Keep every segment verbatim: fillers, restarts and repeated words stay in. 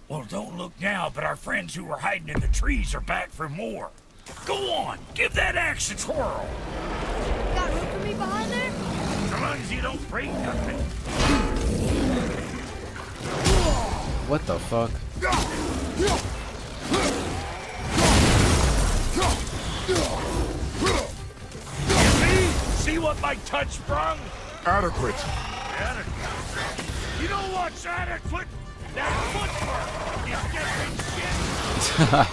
Well, don't look now, but our friends who were hiding in the trees are back for more. Go on, give that axe a twirl. Got room for me behind there? As long as you don't break nothing. What the fuck? See what my touch brung? Adequate. Adequate. You know what's adequate? That footwork is getting shit.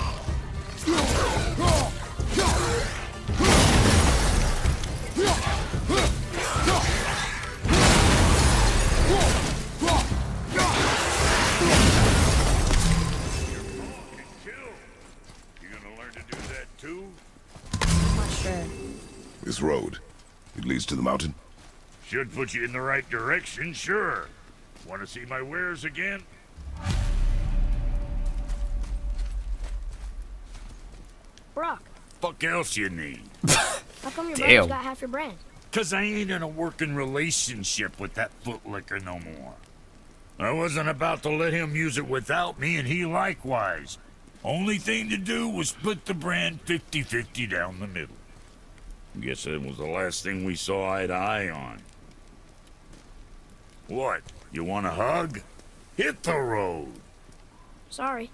You gonna learn to do that too? I'm not sure. This road, it leads to the mountain. Should put you in the right direction, sure. Want to see my wares again? Brock, Fuck else you need? how come your Damn. brother's got half your brand? Cause I ain't in a working relationship with that footlicker no more. I wasn't about to let him use it without me, and he likewise. Only thing to do was split the brand fifty fifty down the middle. Guess that was the last thing we saw eye to eye on. What? You want a hug? Hit the road. Sorry.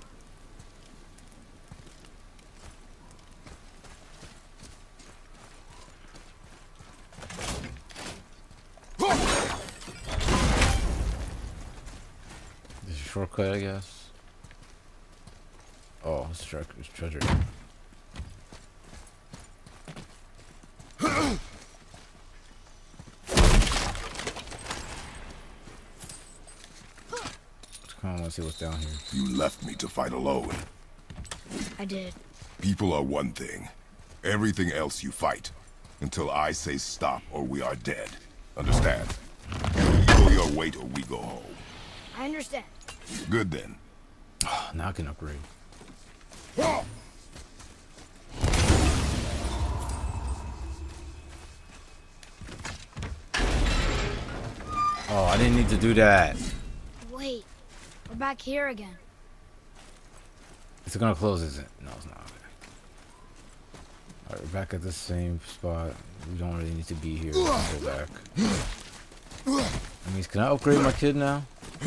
This is a shortcut, I guess. Oh, it's, tre it's treasure. Come on, let's see what's down here. You left me to fight alone. I did. People are one thing. Everything else you fight. Until I say stop or we are dead. Understand? Pull your weight or we go home. I understand. Good then. Now I can upgrade. Oh, I didn't need to do that. Wait, we're back here again. It's gonna close, is it? No, it's not. Alright, we're back at the same spot. We don't really need to be here. Let's go back. That means, can I upgrade my kid now?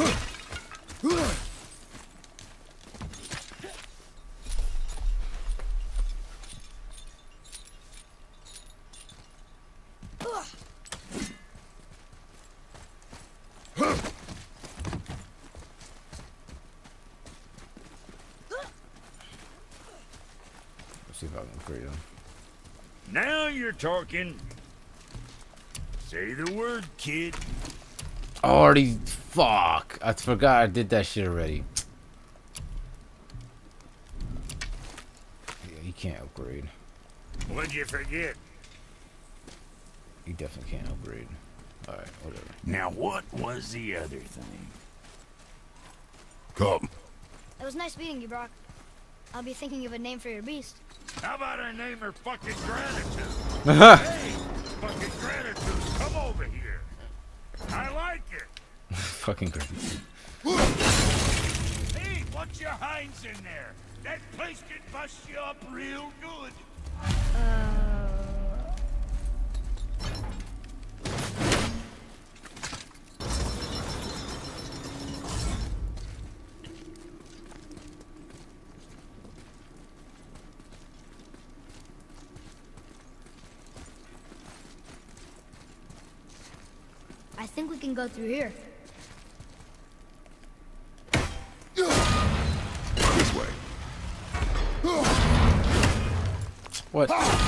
Let's see if I can upgrade him. Now you're talking. Say the word, kid. Already, fuck. I forgot I did that shit already. Yeah, he can't upgrade. What'd you forget? He definitely can't upgrade. Alright, whatever. Now what was the other thing? Come. It was nice meeting you, Brock. I'll be thinking of a name for your beast. How about I name her fucking Gratitude? Hey, fucking Gratitude, come over here. I like it. Fucking great. Hey, what's your hinds in there? That place can bust you up real good. Uh... I think we can go through here. This way. What?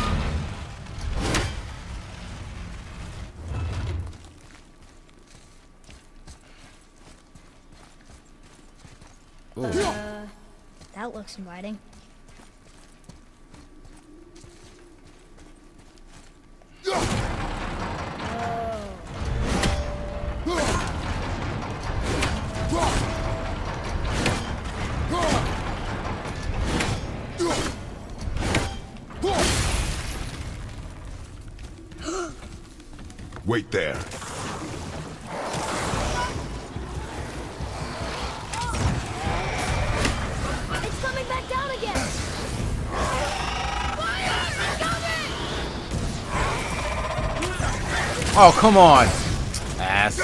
Ooh. Uh, that looks inviting. Wait there. Oh, come on. Ass.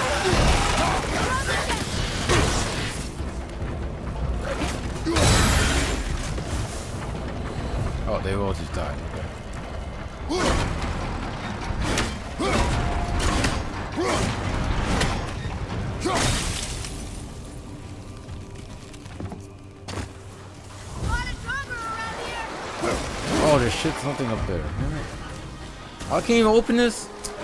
Oh, they all just died. Okay. Oh, there's shit something up there. Oh, I can't even open this.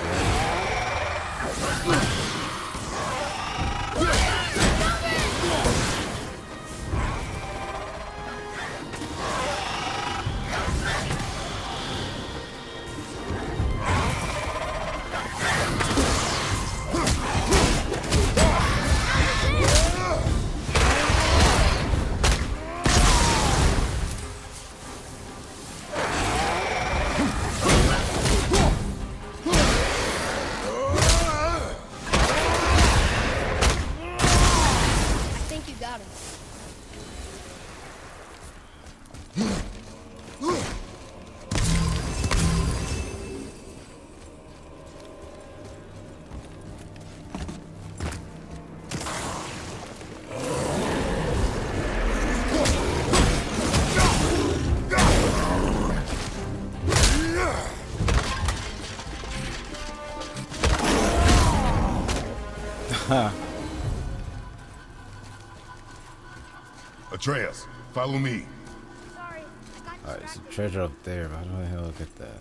Atreus, follow me. Sorry. Alright, there's a treasure up there, but how the hell get that?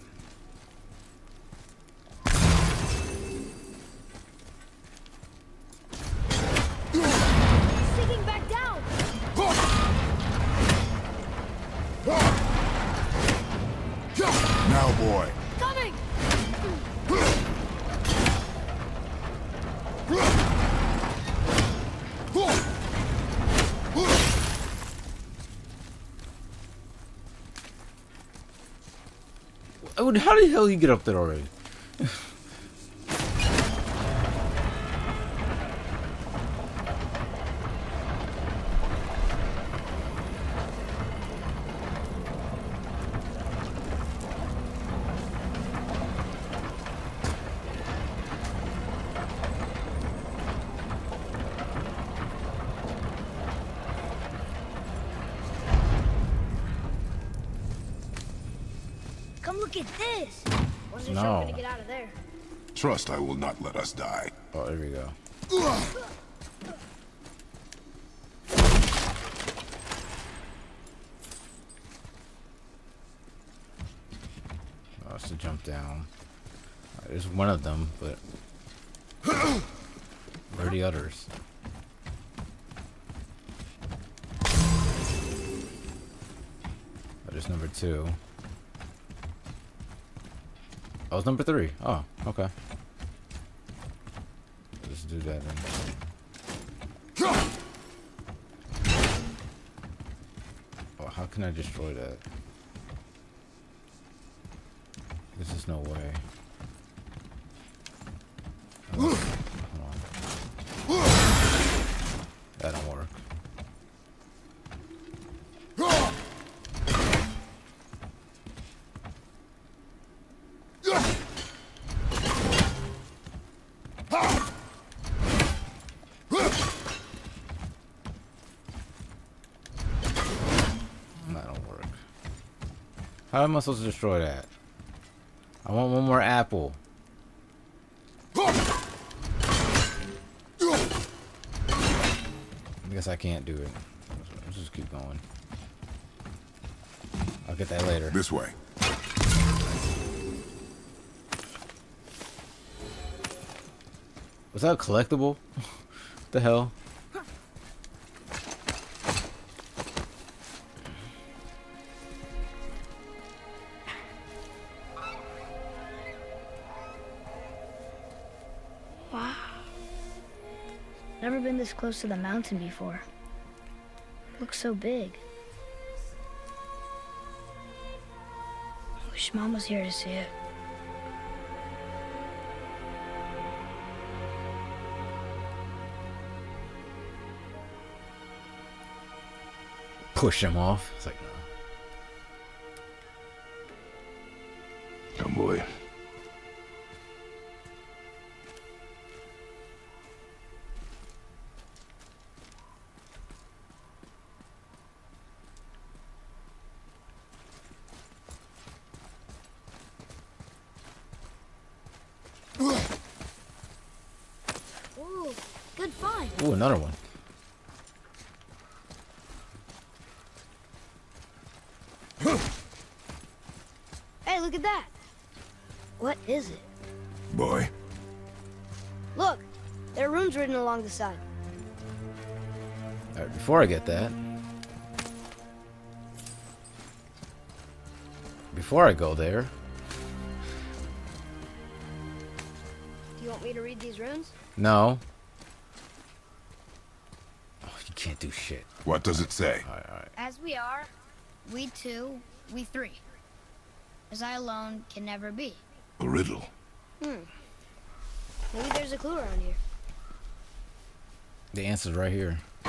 Sinking back down. Now, boy. Coming. Oh, how the hell did he get up there already? Come look at this. Wasn't No. sure I'm gonna get out of there. Trust I will not let us die. Oh, there we go. Oh, it's to jump down. Alright, there's one of them, but where are the others? Oh, there's number two. Oh, it's number three. Oh, okay. Let's do that then. Oh, how can I destroy that? This is no way. Unless, hold on. That don't work. How am I supposed to destroy that? I want one more apple. I guess I can't do it. Let's just keep going. I'll get that later. This way. Was that a collectible? What the hell? Never been this close to the mountain before. Looks so big. Wish Mom was here to see it. Push him off. It's like, no. Come, boy. Ooh, good find. Ooh, another one. Hey, look at that. What is it? Boy, Look, there are runes written along the side. Alright, before I get that. Before I go there. Do you want me to read these runes? No. Oh, you can't do shit. what does it say? Alright, alright. As we are, we two, we three. As I alone can never be. A riddle. Hmm. Maybe there's a clue around here. The answer's right here. The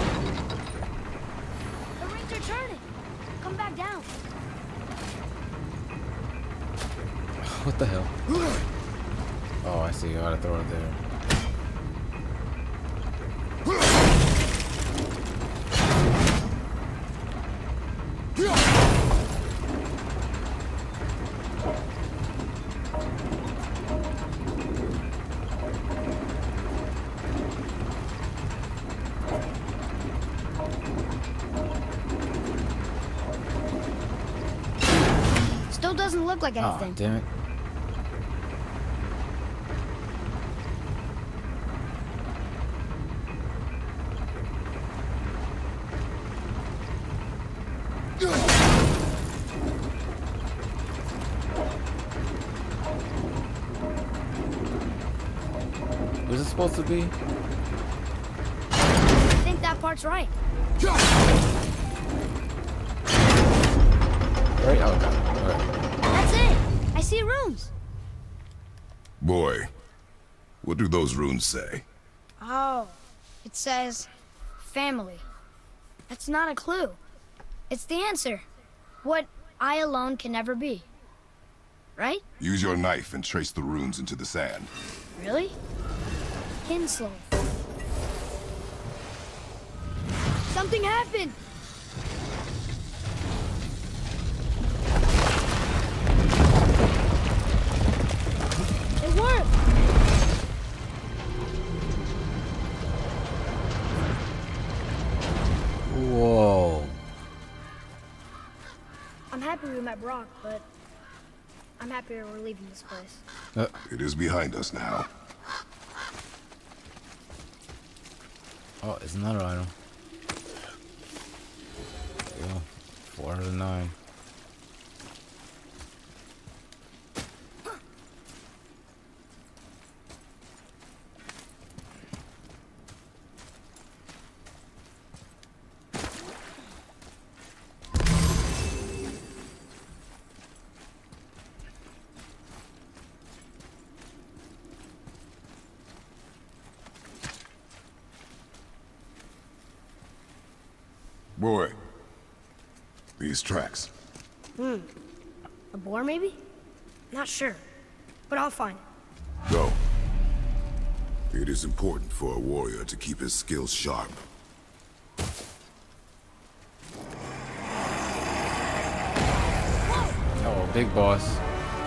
rings are turning. Come back down. What the hell? Oh, I see. I gotta throw it there. Still doesn't look like Oh, anything. damn it. Was it supposed to be? I think that part's right. Right? Oh, got it. Alright. That's it. I see runes. Boy, what do those runes say? Oh, it says family. That's not a clue. It's the answer. What I alone can never be. Right? Use your knife and trace the runes into the sand. Really? Kinslow. Something happened! It worked! Whoa. I'm happy we met Brock, but I'm happier we're leaving this place. Uh, It is behind us now. oh, it's another item. There you go. four hundred nine. Boy, these tracks. Hmm. A boar, maybe? Not sure. But I'll find it. Go. It is important for a warrior to keep his skills sharp. Oh, big boss.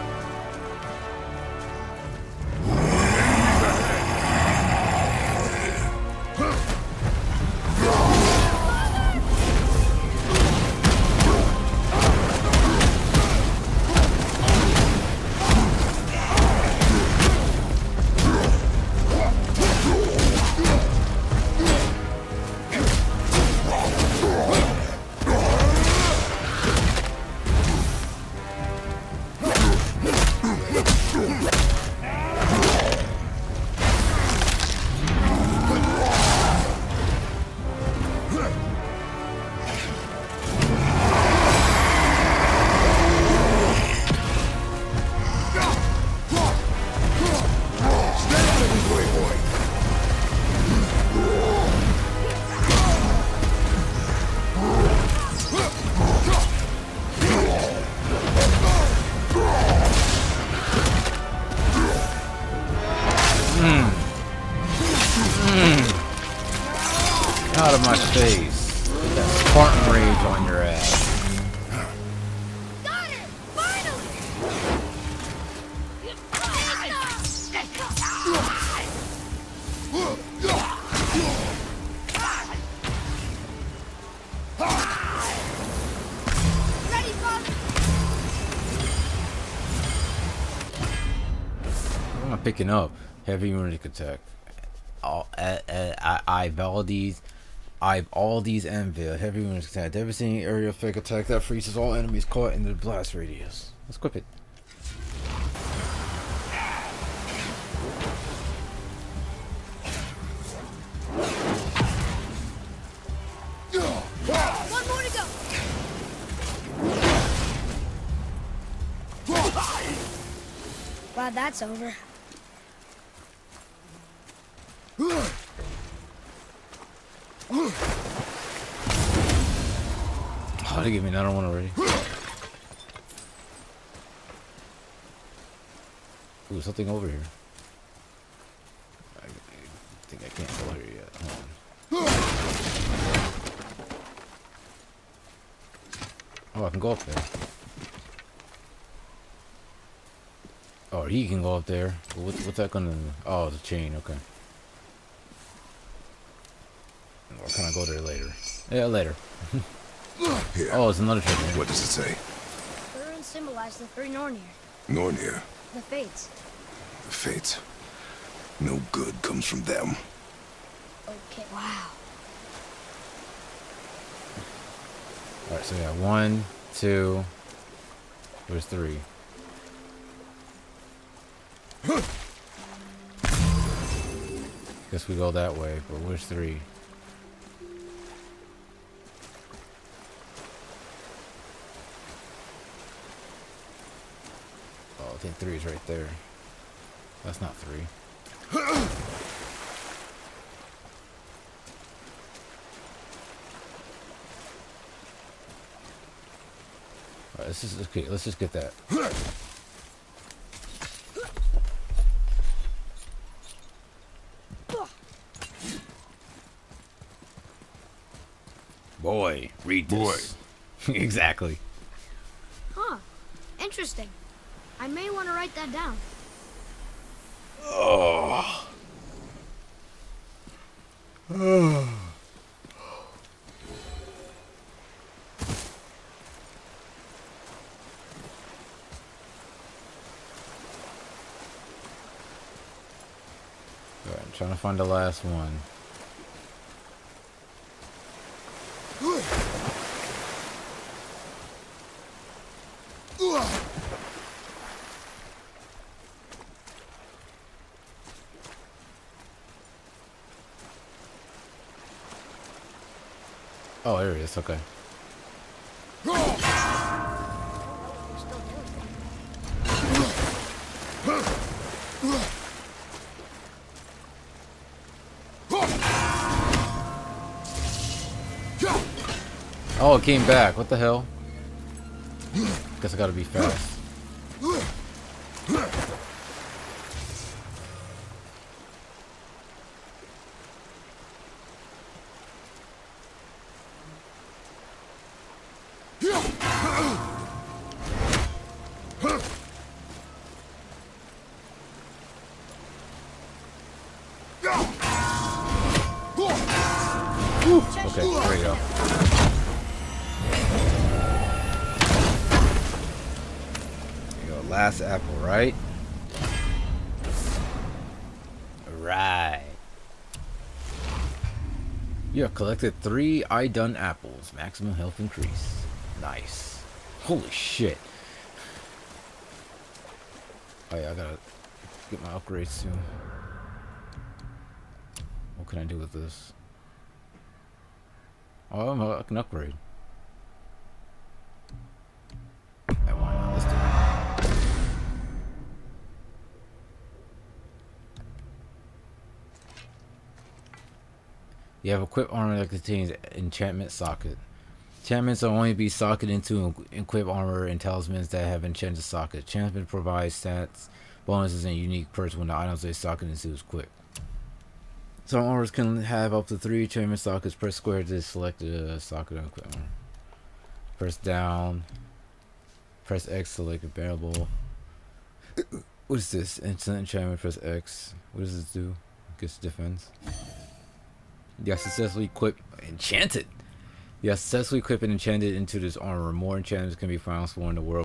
Out of my face. Get that Spartan rage on your ass. Got it! Finally! I'm picking up heavy runic attack. All, uh, uh, I, I Valdez, I all these anvil heavy runic attack. Devastating area effect attack that freezes all enemies caught in the blast radius. Let's equip it. One more to go. Glad that's over. Oh, they give me another one already. Ooh, something over here. I, I think I can't go here yet. Hold on. Oh, I can go up there. Oh, he can go up there. What, what's that gonna do? Oh, the chain. Okay. Or can I go there later? Yeah, later. Here. Oh, it's another chain. What does it say? The runes symbolize the three Nornir, Nornir. the Fates. The Fates. No good comes from them. Okay, wow. Alright, so yeah, one, two, there's three. Guess we go that way, but where's three? Oh, I think three is right there. That's not three. Alright, let's just okay, let's just get that. Boy, read this. Boy. Exactly. Huh. Interesting. I may want to write that down. Oh. Oh. Alright, I'm trying to find the last one. Oh, there it is. Okay. Oh, it came back. What the hell? Guess I gotta be fast. Okay, there we go. There you go. Last apple, right? Right. You have collected three Idun apples. Maximum health increase. Nice. Holy shit. Oh yeah, I gotta get my upgrades soon. What can I do with this? Oh, I can upgrade. Yeah, why not? Let's do it. You have equipped armor that contains enchantment socket. Enchantments will only be socketed into equipped armor and talismans that have enchanted socket. Enchantment provides stats, bonuses, and unique perks when the items they socket into is equipped. Some armors can have up to three enchantment sockets. Press square to select the socket and equip armor. Press down. Press X to select available. What is this? Instant enchantment. Press X. What does this do? Gets defense. You have successfully equipped enchanted. You have successfully equipped and enchanted into this armor. More enchantments can be found in the world.